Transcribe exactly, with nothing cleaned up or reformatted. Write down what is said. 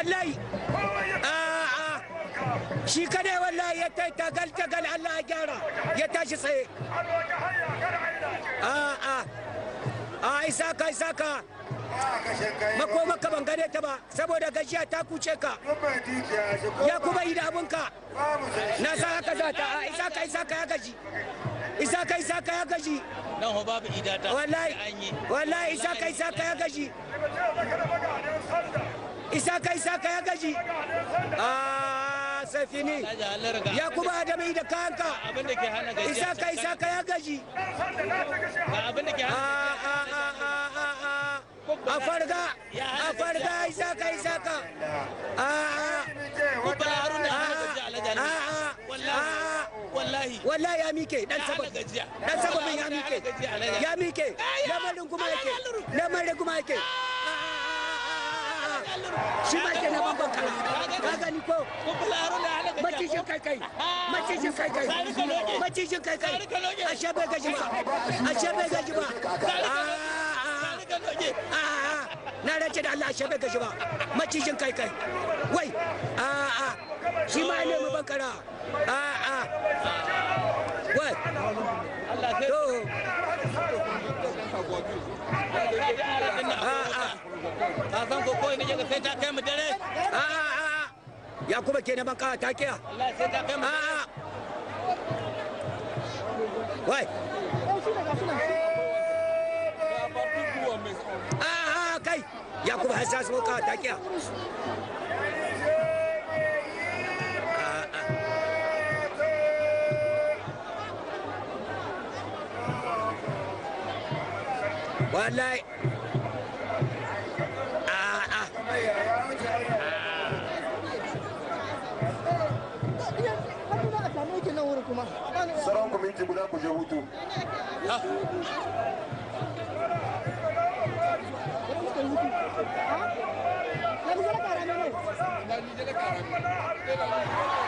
wallahi a'a shi kadai wallahi ya tai tagal tagal Allah ya gyara ya tashi tsaye a'a a isaka isaka makoma ka ban gane ta ba saboda gajiya ta kuce ka ya kuma yi da abinka na sa haka za ta a isaka isaka ya gaji isaka isaka ya gaji nan ho babu idata wallahi wallahi isaka isaka ya gaji isaka isaka ya gaji a safini ya kuma adamai da kanka isaka isaka ya gaji a farga a farga isaka isaka a wallahi wallahi ya mike dan sabon dan sabon ya mike ya mike lamarin kuma yake lamarin kuma yake shi ma ke na babban kala ka gani ko macijin kai kai macijin kai kai macijin kai kai a shabe gaji ba a shabe gaji ba na race da Allah a shabe gaji ba macijin kai kai wai a a shi ma ne mu bankara a a wai to ka san ko koyi ne ga sai ta kai mu dare a a ya kuma ke na banka ta kiya Allah sai ta kai mu a wai a a kai ya kuma hassas banka ta kiya wallahi sauran ku minti guda ku je hutu Lalu saya karena ini.